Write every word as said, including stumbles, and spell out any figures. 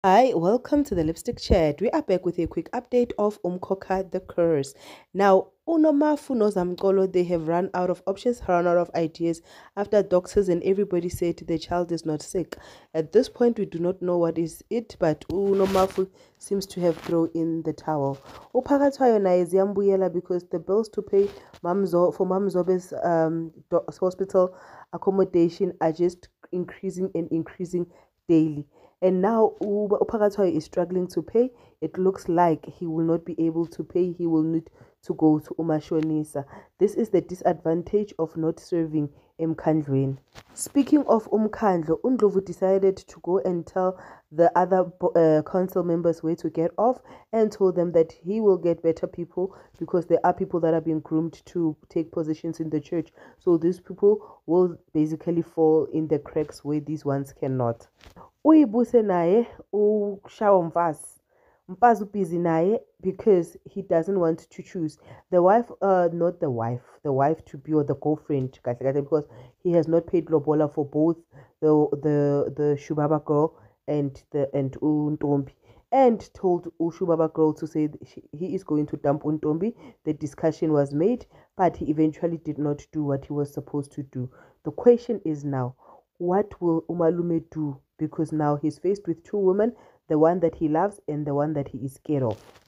Hi, welcome to the Lipstick Chat. We are back with a quick update of umkhokha the curse. Now, unomafu nozamkolo, they have run out of options, run out of ideas after doctors and everybody said the child is not sick. At this point, we do not know what is it, but unomafu seems to have thrown in the towel. Uphakathwayo naye ziyambuyela because the bills to pay Mamzo for Mamzobe's um hospital accommodation are just increasing and increasing daily. And now Uba Upagatoy is struggling to pay. It looks like he will not be able to pay. He will need to go to Umashonisa. This is the disadvantage of not serving Mkhandlweni. Speaking of Umkhandlo, Undlovu decided to go and tell the other uh, council members where to get off and told them that he will get better people because there are people that are being groomed to take positions in the church. So these people will basically fall in the cracks where these ones cannot. Uyibuse naye ushaya umfazi umfazi ubhizi naye because he doesn't want to choose the wife, uh not the wife the wife to be or the girlfriend because he has not paid lobola for both the the the Shubaba girl and the and Untombi, and told Ushubaba girl to say she, he is going to dump Untombi. The discussion was made, but he eventually did not do what he was supposed to do. The question is now, what will Umalume do? Because now he's faced with two women, the one that he loves and the one that he is scared of.